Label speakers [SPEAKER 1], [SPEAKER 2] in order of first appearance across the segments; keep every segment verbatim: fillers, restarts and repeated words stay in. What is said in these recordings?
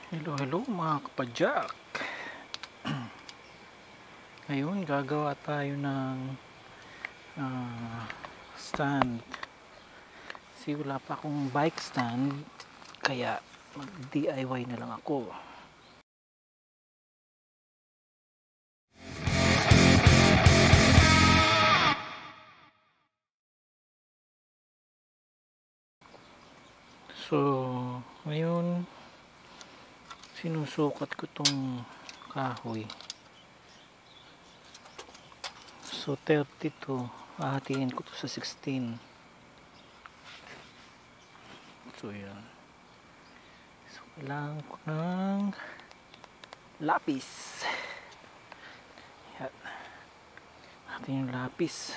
[SPEAKER 1] Hello, hello mga kapadyak. Ngayon gagawa tayo ng uh, stand. Kasi wala pa akong bike stand, kaya mag D I Y na lang ako. So ngayon sinusukat ko tong kahoy. So thirty to, hahatiin ko to sa sixteen. So yan. So kailangan ko ng lapis. Yan. Natin yung lapis.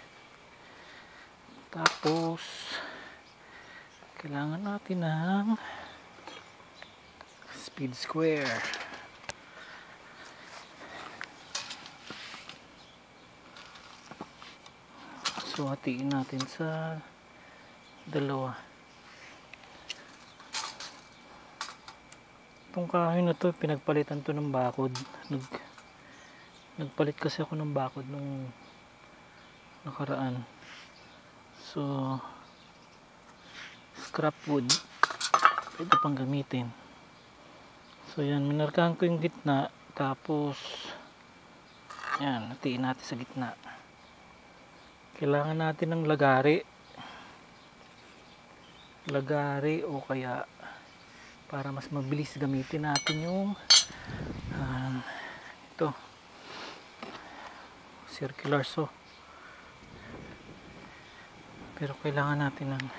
[SPEAKER 1] Tapos kailangan natin ng speed square. So hatiin natin sa dalawa. Itong kahoy na to, pinagpalitan to ng bakod. Nag, nagpalit kasi ako ng bakod nung nakaraan. So scrap wood, pwede pang gamitin. So yan, minarkahan ko yung gitna. Tapos yan, hatiin natin sa gitna. Kailangan natin ng lagari. Lagari o kaya para mas mabilis gamitin natin yung um, ito circular saw. Pero kailangan natin ng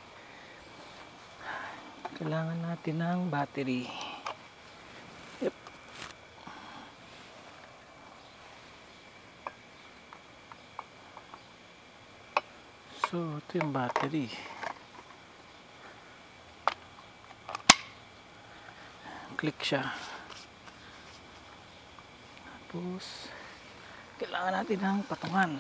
[SPEAKER 1] kailangan natin ng battery. Yep. So ito yung battery. Click siya. Tapos kailangan natin ng patungan.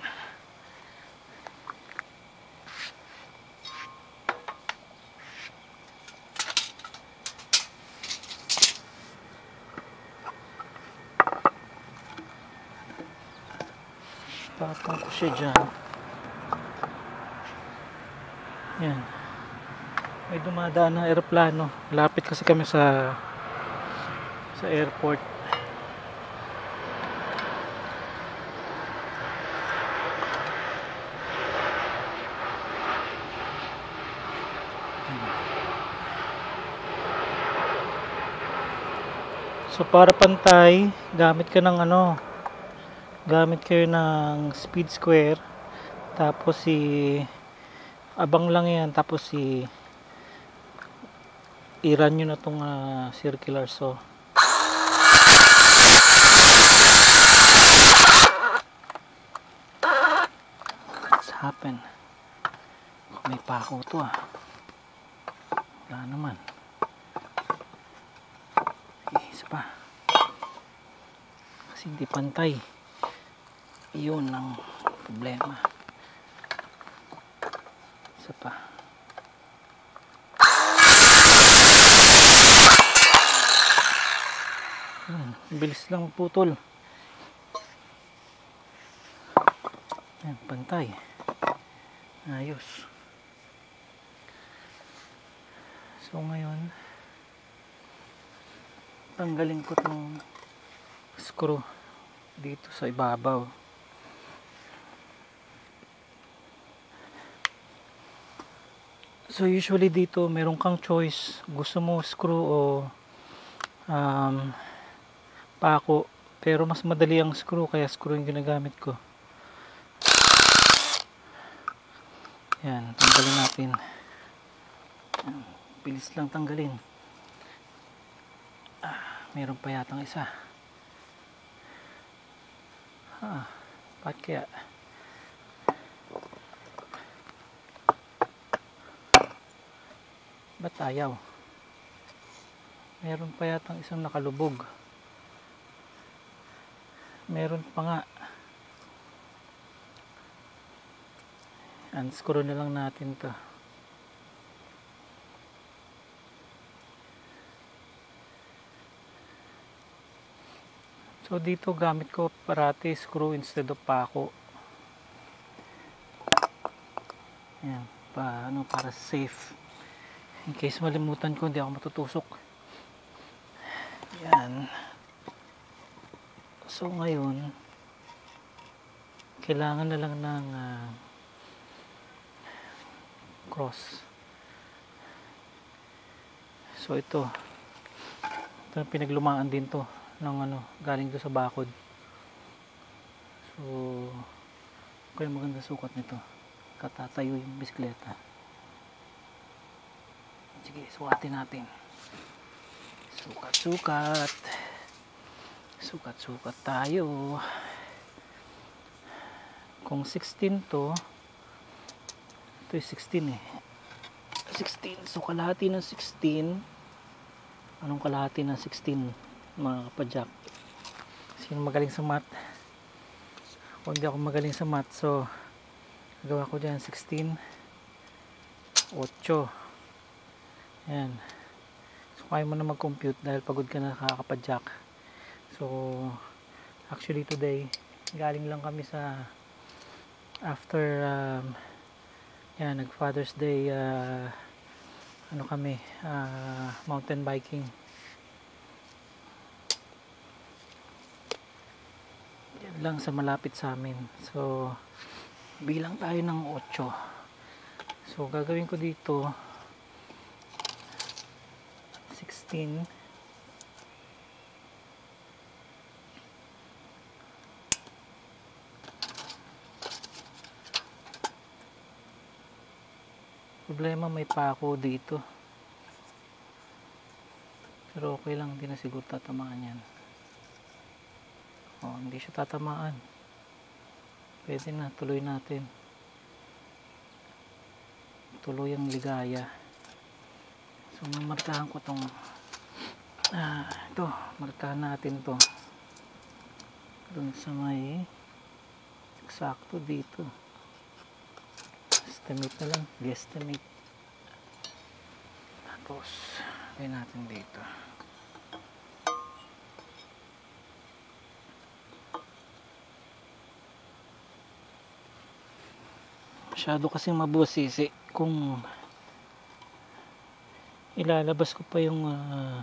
[SPEAKER 1] Patong ko siya dyan. Yan. May dumadaan na aeroplano. Lapit kasi kami sa sa airport. So para pantay, gamit ka ng ano, gamit kayo ng speed square. Tapos si abang lang yan. Tapos si i-run nyo na tong uh, circular saw. What's happen? May pako to ah. Wala naman. Eh, isa pa. Kasi hindi pantay. Iyon ang problema. Isa pa. Hmm, bilis lang putol. Ayan, pantay. Ayos. So ngayon tanggalin ko tong screw dito sa ibabaw. So usually dito meron kang choice, gusto mo screw o um, pako, pero mas madali ang screw, kaya screw yung ginagamit ko. Yan, tanggalin natin. Bilis lang tanggalin. Ah, meron pa yatang isa. Ah, ba't kaya? Ba't ayaw? Meron pa yatang isang nakalubog. Meron pa nga. Unscrew na lang natin to. So dito gamit ko parati screw instead of pako. Ayan, pa, ano, para safe. In case malimutan ko, hindi ako matutusok. Ayan. So ngayon, kailangan na lang ng uh, cross. So ito, ito pinaglumaan din to ng ano, galing do sa bakod. So kaya maganda sukat nito, katatayo yung bisikleta. Sige, sukatin natin. Sukat sukat sukat sukat tayo. Kung sixteen to, ito yung sixteen eh, sixteen, so kalahati ng sixteen. Anong kalahati ng sixteen mga kapadyak? Sino magaling sa math? Kung hindi ako magaling sa math, so gawa ko dyan sixteen, eight. Ayan. So kaya mo na mag-compute dahil pagod ka na kakapadyak. So actually today galing lang kami sa after um, yan, nag Father's Day uh, ano kami, uh, mountain biking. Yan lang sa malapit sa amin. So bilang tayo ng eight. So gagawin ko dito sixteen. Problema, may pako dito. Pero okay lang, hindi na siguro tatamaan yan. Oh, hindi siya tatamaan. Pwede na, tuloy natin. Tuloy ang ligaya. So, mamarkahan ko tong ah, ito, markahan natin to dun sa may eksakto dito. Estimate na lang, guesstimate. Tapos gawin natin dito. Masyado kasing mabusisi kung ilalabas ko pa yung uh,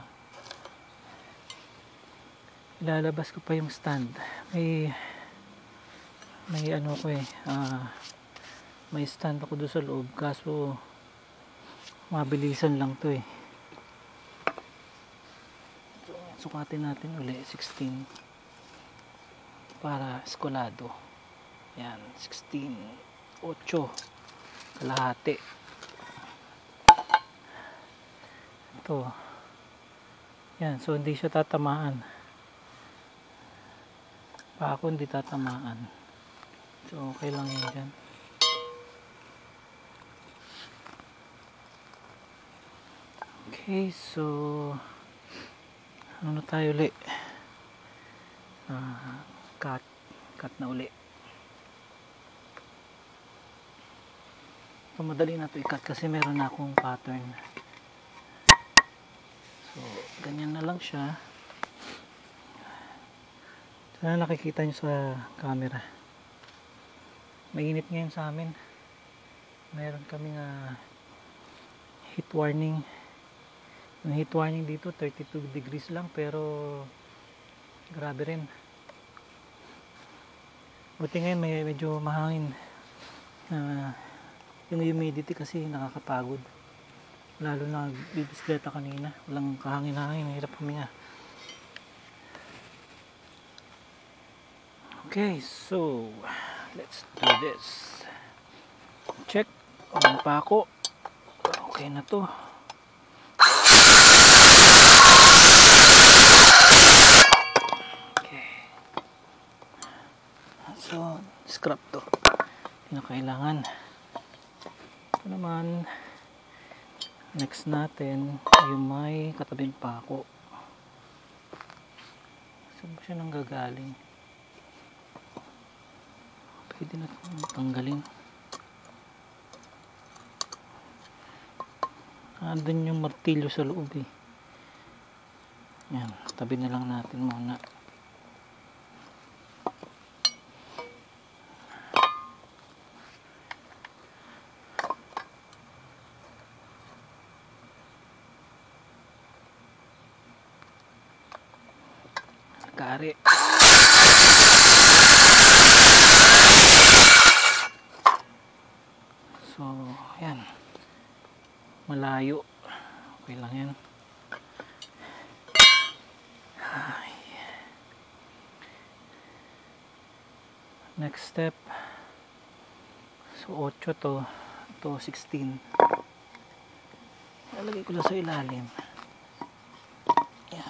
[SPEAKER 1] ilalabas ko pa yung stand. May may ano ko eh, ah uh, may stand ako doon sa loob, kaso mabilisan lang to eh. So, sukatin natin uli sixteen para eskolado. Yan, sixteen, eight, kalahati. Ito. Yan, so hindi siya tatamaan. Pa ako hindi tatamaan. So okay lang yun dyan. Okay, so ano na tayo uli? Uh, cut. Cut na uli. So madali na ito i-cut kasi meron na akong pattern. So ganyan na lang siya. Sana nakikita nyo sa camera. Mainit ngayon sa amin. Meron kaming uh, heat warning. Yung heat warning dito thirty-two degrees lang, pero grabe rin. Buti ngayon may medyo mahangin. Uh, yung humidity kasi nakakapagod. Lalo na bibisikleta kanina. Walang kahangin-hangin. Hirap huminga. Okay, so let's do this. Check ang pako. Okay na to. Okay. So, scrap to. Hindi na kailangan. Ito naman, next natin yung may katabing pako. Saan ba siya nang gagaling? Pwede na itong tanggalin. Andun yung martilyo sa loob eh. Yan, tabi na lang natin muna. Kari. So, yan. Malayo. Okay lang yan. Ay. Next step. So, eight to. To sixteen. Lalagay ko lang sa ilalim. Yan.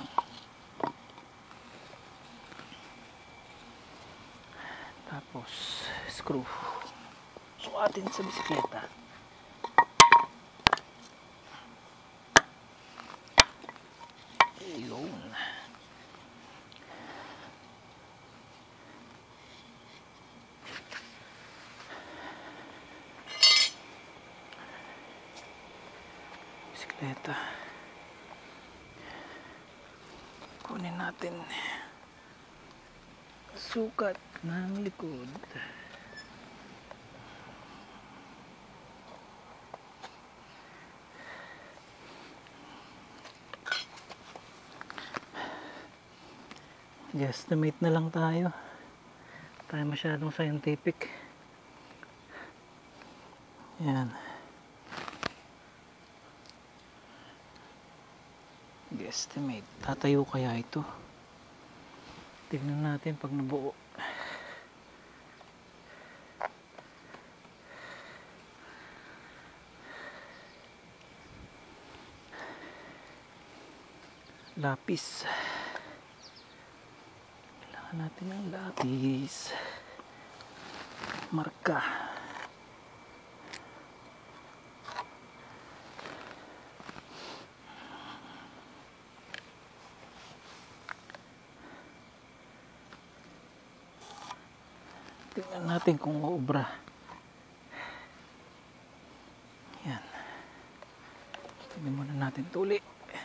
[SPEAKER 1] Tapos, screw. Sukatin sa bisikleta. Ayun. Bisikleta. Kunin natin sukat ng likod. Guesstimate na lang tayo. Tayo masyadong scientific. Yan. Guesstimate. Tatayo kaya ito? Tignan natin pag nabuo. Lapis. Kailangan natin ng lapis. Marka. Tingnan natin kung uubra. Yan. Tingnan muna natin tuli.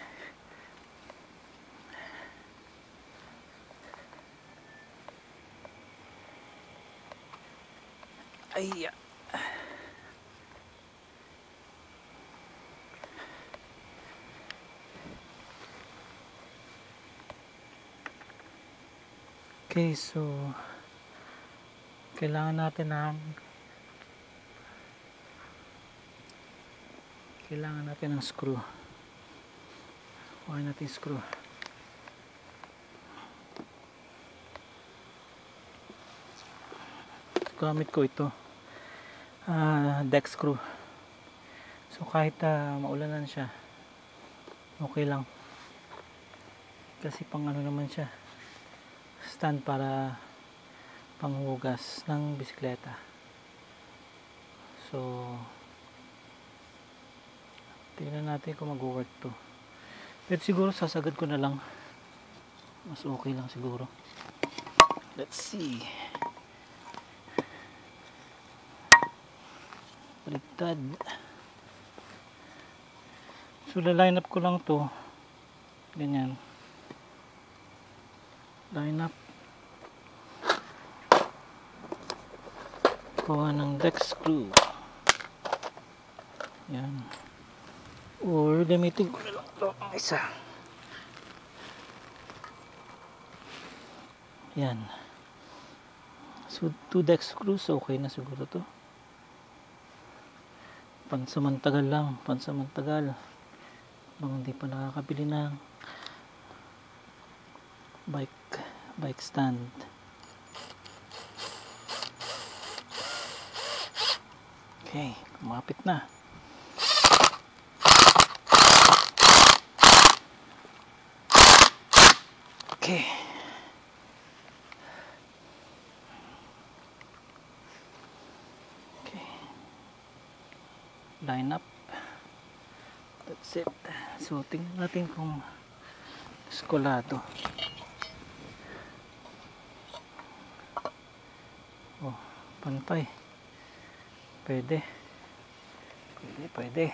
[SPEAKER 1] Ay. Okay, so kailangan natin ng kailangan natin ng screw. Kuha natin screw. Gamit ko ito uh, deck screw. So kahit uh, maulanan siya, okay lang kasi pang ano naman siya, stand para panghugas ng bisikleta. So tingnan natin kung mag-work to, pero siguro sasagad ko na lang, mas okay lang siguro. Let's see. Baliktad. So line up ko lang to ganyan, line up. Kuha ng deck screw. Yan. Or gamitin ko na lang ito ang isa. Yan. So two deck screws, okay na siguro to. Pansamantagal lang, pansamantagal. Bang hindi pa nakakabili ng bike bike stand. Okay, kumapit na. Okay. Okay. Line up. That's it. So, tingnan natin kung skolado. Oh, pantay. Pwede. Pwede, pwede.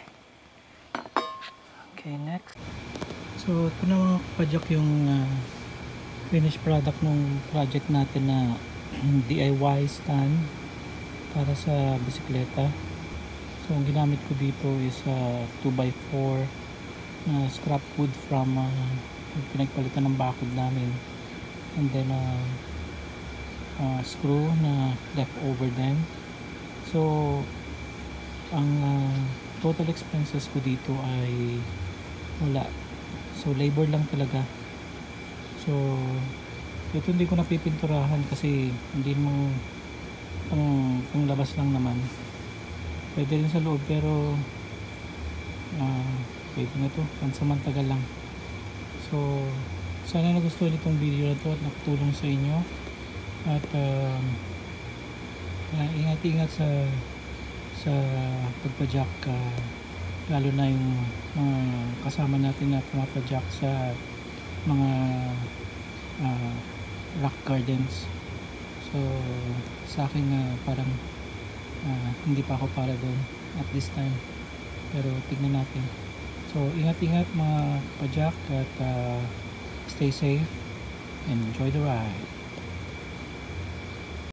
[SPEAKER 1] Okay, next. So, ito na mga kapadyak yung uh, finished product ng project natin na D I Y stand para sa bisikleta. So, ang ginamit ko dito is uh, two by four na scrap wood from uh, pinagpalitan ng bakod namin. and then uh, uh, screw na left over din. So ang uh, total expenses ko dito ay wala, so labor lang talaga. So ito hindi ko napipinturahan kasi hindi mo pang, pang labas lang naman, pwede rin sa loob, pero uh, pwede na to pansamantagal lang. So sana nagustuhan itong video na to at nakatulong sa inyo, at uh, uh, ingat-ingat sa sa pagpa-jack, uh, lalo na yung mga kasama natin na pumapajack sa mga uh, rock gardens. So sa akin uh, parang uh, hindi pa ako para doon at this time, pero tignan natin. So ingat-ingat mga pa-jack, at uh, stay safe and enjoy the ride.